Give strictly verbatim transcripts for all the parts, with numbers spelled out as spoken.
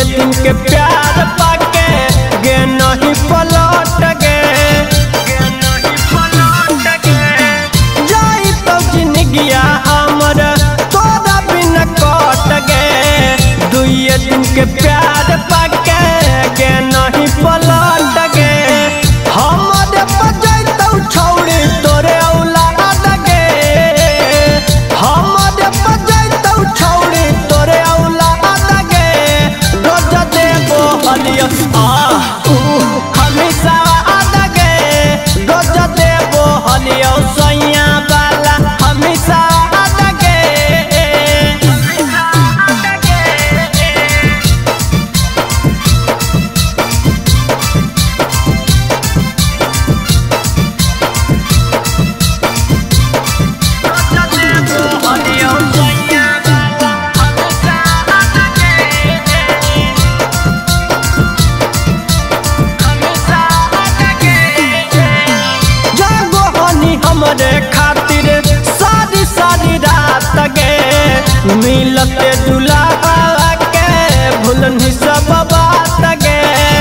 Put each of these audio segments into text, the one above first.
दिन के प्यार पाके गे नहीं पलट गे जाई तो जिंदगिया हमर तोरा बिन कट गे दुए दिन के प्यार पाके गे नहीं पलट गे हमरे बजैतौ छौड़ी तोरे औलाद गे हमरे बजैतौ छौड़ी तोरे औलाद गे रोज देबो हलियो आ हमेशा आद गे रोज देबो हलियो सैया वाला हमेशा आद गे हमरे खातिर सारी सारी रात गे मिलते दुल्हा के भूलनी सब बात गे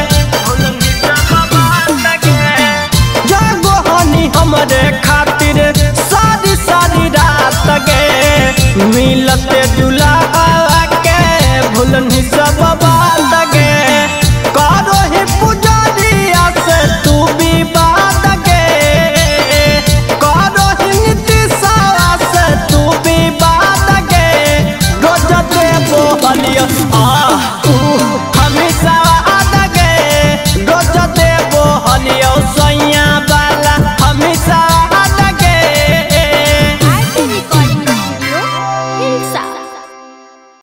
जागो हनी हमरे खातिर सारी सारी रात गे मिलते दुल्हा के भूलनी सब बात गे करो ही पुजारिया से तू भी बात गे आ हमेशा आद गे रोज देबो हलियो।